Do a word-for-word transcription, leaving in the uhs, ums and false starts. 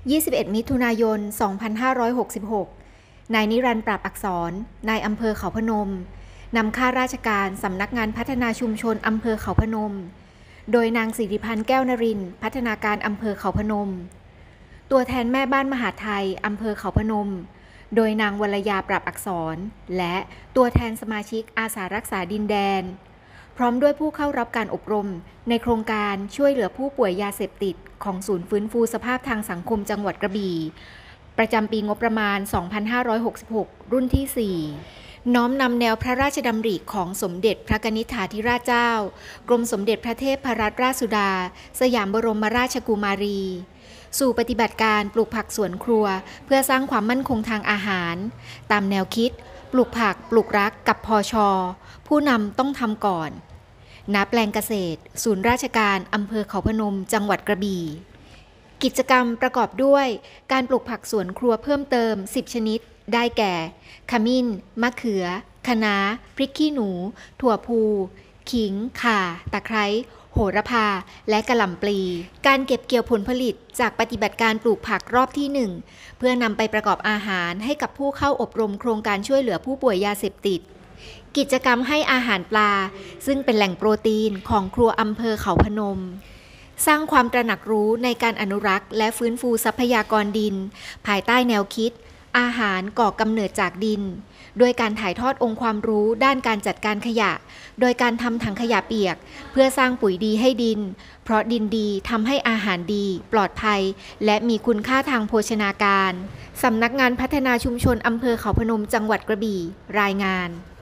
ยี่สิบเอ็ด มิถุนายน สองพันห้าร้อยหกสิบหก นายนิรันดร์ ปราบอักษร นายอำเภอเขาพนม นำข้าราชการสำนักงานพัฒนาชุมชนอำเภอเขาพนม โดยนางสิริพันธ์ แก้วนรินทร์ พัฒนาการอำเภอเขาพนม ตัวแทนแม่บ้านมหาดไทยอำเภอเขาพนม โดยนางวรยา ปราบอักษร และตัวแทนสมาชิกอาสารักษาดินแดน พร้อมด้วยผู้เข้ารับการอบรมในโครงการช่วยเหลือผู้ป่วยยาเสพติดของศูนย์ฟื้นฟูสภาพทางสังคมจังหวัดกระบี่ประจำปีงบประมาณ สองพันห้าร้อยหกสิบหก รุ่นที่ สี่ น้อมนำแนวพระราชดำริของสมเด็จพระนิธิฐาธิราชเจ้ากรมสมเด็จพระเทพรัตนราชสุดาสยามบรมราชกุมารีสู่ปฏิบัติการปลูกผักสวนครัวเพื่อสร้างความมั่นคงทางอาหารตามแนวคิดปลูกผักปลูกรักกับพช.ผู้นำต้องทำก่อนณแปลงเกษตรศูนย์ราชการอำเภอเขาพนมจังหวัดกระบี่กิจกรรมประกอบด้วยการปลูกผักสวนครัวเพิ่มเติมสิบชนิดได้แก่ขมิ้นมะเขือคะน้าพริกขี้หนูถั่วพูขิงข่าตะไคร้โหระพาและกะหล่ำปลีการเก็บเกี่ยวผลผลิตจากปฏิบัติการปลูกผักรอบที่หนึ่งเพื่อนำไปประกอบอาหารให้กับผู้เข้าอบรมโครงการช่วยเหลือผู้ป่วยยาเสพติดกิจกรรมให้อาหารปลาซึ่งเป็นแหล่งโปรตีนของครัวอำเภอเขาพนมสร้างความตระหนักรู้ในการอนุรักษ์และฟื้นฟูทรัพยากรดินภายใต้แนวคิดอาหารก่อกำเนิดจากดินโดยการถ่ายทอดองค์ความรู้ด้านการจัดการขยะโดยการทำถังขยะเปียกเพื่อสร้างปุ๋ยดีให้ดินเพราะดินดีทำให้อาหารดีปลอดภัยและมีคุณค่าทางโภชนาการสำนักงานพัฒนาชุมชนอำเภอเขาพนมจังหวัดกระบี่รายงาน